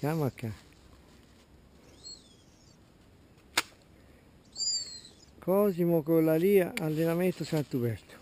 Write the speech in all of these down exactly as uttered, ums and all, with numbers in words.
Camacca. Cosimo con la Lia, allenamento Sant'Uberto.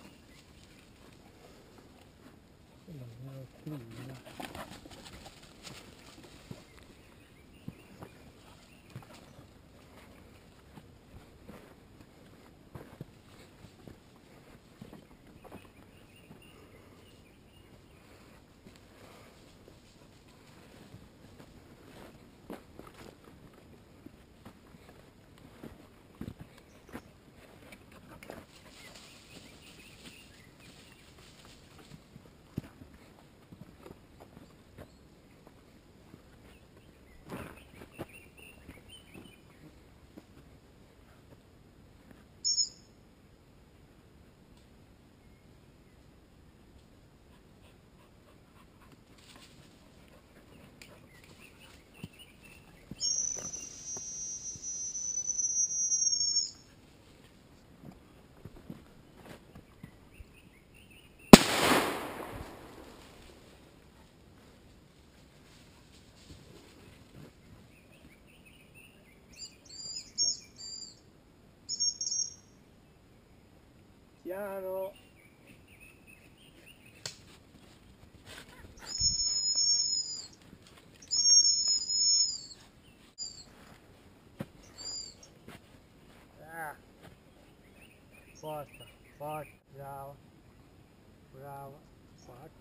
Piano. Ah. Forza, forza, brava, brava, forza.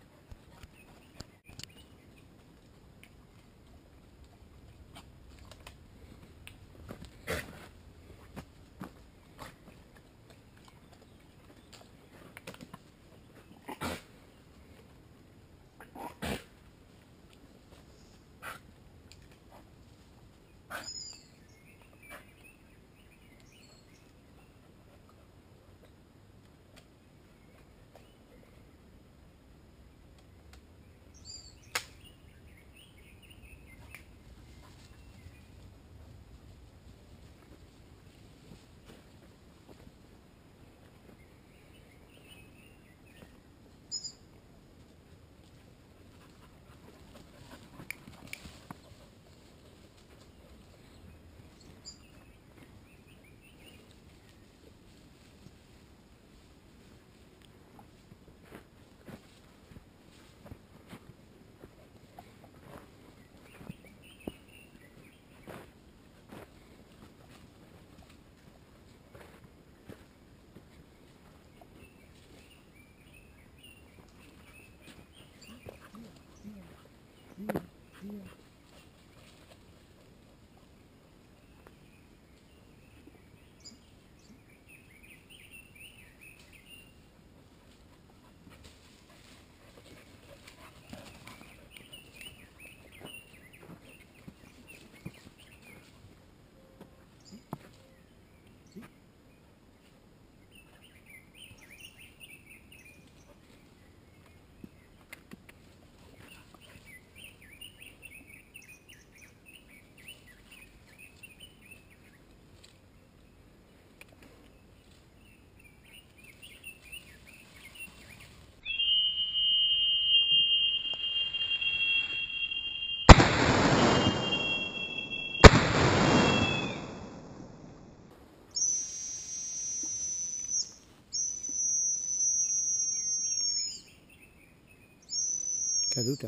Caduta.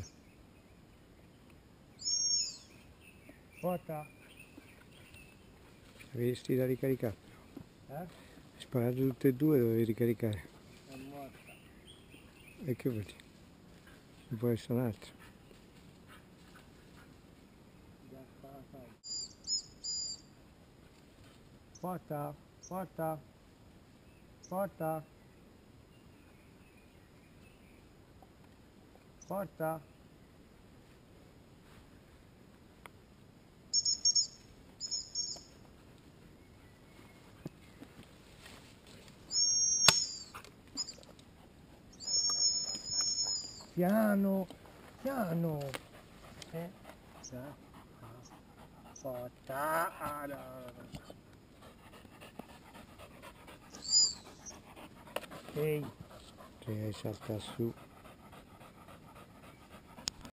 Forza. Avresti da ricaricare. Eh? Sparate tutte e due, dovevi ricaricare. È morta. E che vuol dire? Non può essere un altro. Già sta, sai. Forza, forza, forza, forza. Piano, piano. Eh, sa, forza. Ah, no. Ehi, che hai saltato su.